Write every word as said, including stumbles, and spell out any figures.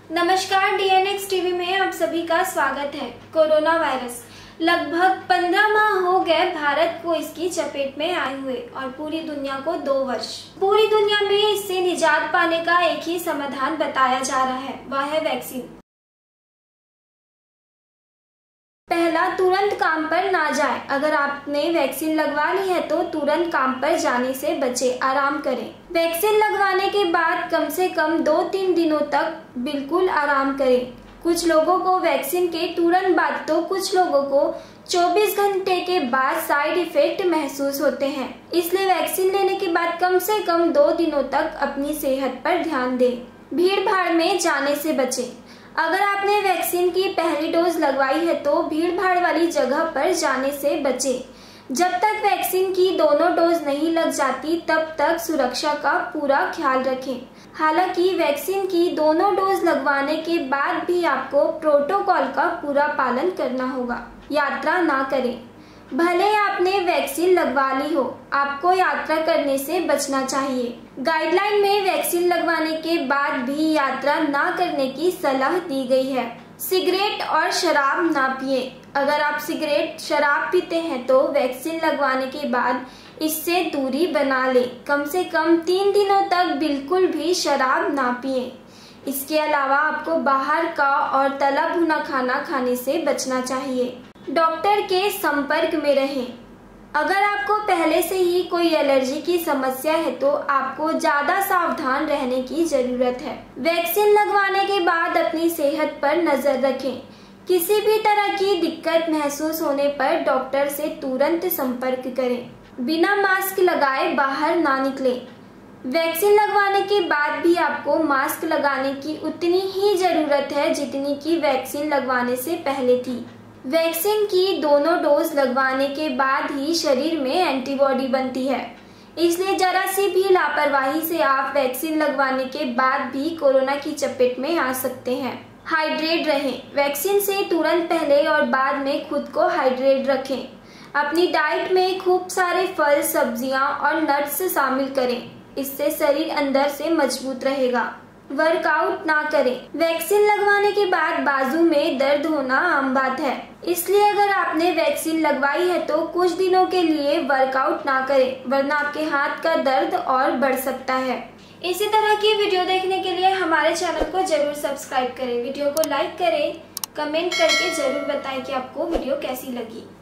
नमस्कार, DNX TV में आप सभी का स्वागत है। कोरोना वायरस लगभग पंद्रह माह हो गए भारत को इसकी चपेट में आए हुए और पूरी दुनिया को दो वर्ष। पूरी दुनिया में इससे निजात पाने का एक ही समाधान बताया जा रहा है, वह है वैक्सीन। पहला, तुरंत काम पर ना जाए। अगर आपने वैक्सीन लगवा ली है तो तुरंत काम पर जाने से बचे, आराम करें। वैक्सीन लगवाने के बाद कम से कम दो तीन दिनों तक बिल्कुल आराम करें। कुछ लोगों को वैक्सीन के तुरंत बाद तो कुछ लोगों को चौबीस घंटे के बाद साइड इफेक्ट महसूस होते हैं, इसलिए वैक्सीन लेने के बाद कम से कम दो दिनों तक अपनी सेहत पर ध्यान दें। भीड़ भाड़ में जाने से बचें। अगर आपने वैक्सीन की पहली डोज लगवाई है तो भीड़ भाड़ वाली जगह पर जाने से बचें। जब तक वैक्सीन की दोनों डोज नहीं लग जाती तब तक सुरक्षा का पूरा ख्याल रखें। हालांकि वैक्सीन की दोनों डोज लगवाने के बाद भी आपको प्रोटोकॉल का पूरा पालन करना होगा। यात्रा ना करें। भले आपने वैक्सीन लगवा ली हो, आपको यात्रा करने से बचना चाहिए। गाइडलाइन में वैक्सीन लगवाने के बाद भी यात्रा ना करने की सलाह दी गई है। सिगरेट और शराब ना पिए। अगर आप सिगरेट शराब पीते हैं तो वैक्सीन लगवाने के बाद इससे दूरी बना लें। कम से कम तीन दिनों तक बिल्कुल भी शराब ना पिए। इसके अलावा आपको बाहर का और तला भुना खाना खाने से बचना चाहिए। डॉक्टर के संपर्क में रहें। अगर आपको पहले से ही कोई एलर्जी की समस्या है तो आपको ज्यादा सावधान रहने की जरूरत है। वैक्सीन लगवाने के बाद अपनी सेहत पर नजर रखें। किसी भी तरह की दिक्कत महसूस होने पर डॉक्टर से तुरंत संपर्क करें। बिना मास्क लगाए बाहर ना निकलें। वैक्सीन लगवाने के बाद भी आपको मास्क लगाने की उतनी ही जरूरत है जितनी की वैक्सीन लगवाने से पहले थी। वैक्सीन की दोनों डोज लगवाने के बाद ही शरीर में एंटीबॉडी बनती है, इसलिए जरा सी भी लापरवाही से आप वैक्सीन लगवाने के बाद भी कोरोना की चपेट में आ सकते हैं। हाइड्रेट रहें। वैक्सीन से तुरंत पहले और बाद में खुद को हाइड्रेट रखें। अपनी डाइट में खूब सारे फल, सब्जियां और नट्स शामिल करें, इससे शरीर अंदर से मजबूत रहेगा। वर्कआउट ना करें। वैक्सीन लगवाने के बाद बाजू में दर्द होना आम बात है, इसलिए अगर आपने वैक्सीन लगवाई है तो कुछ दिनों के लिए वर्कआउट ना करें, वरना आपके हाथ का दर्द और बढ़ सकता है। इसी तरह की वीडियो देखने के लिए हमारे चैनल को जरूर सब्सक्राइब करें। वीडियो को लाइक करें, कमेंट करके जरूर बताएं कि आपको वीडियो कैसी लगी।